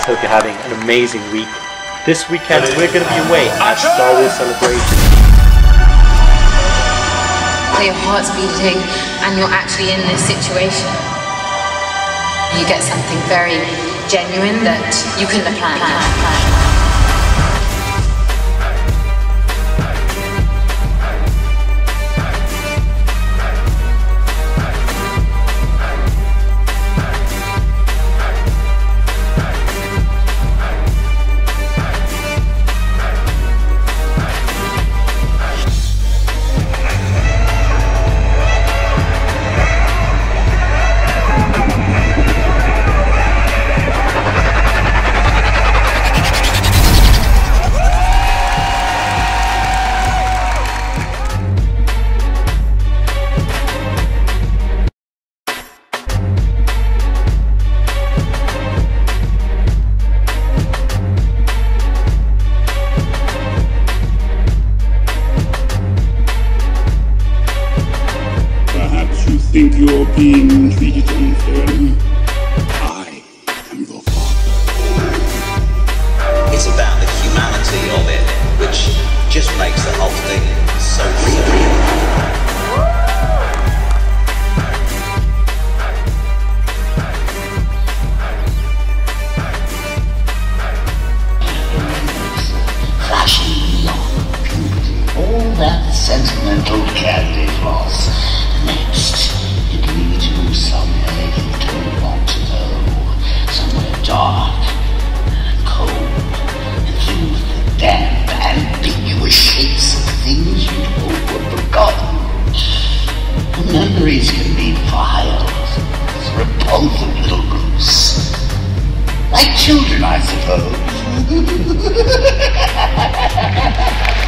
guys hope you're having an amazing week. This weekend we're going to be away at Star Wars Celebration. Your heart's beating and you're actually in this situation. You get something very genuine that you couldn't have planned. Think you're being treated unfairly? I am your father. It's about the humanity of it, which just makes the whole thing so real. Flashing beyond puberty, all that sentimental candy floss. Next, it leads you somewhere you don't want to go. Somewhere dark and cold, and filled with damp, ambiguous shapes of things you hope were forgotten. The memories can be vile, repulsive little brutes. Like children, I suppose.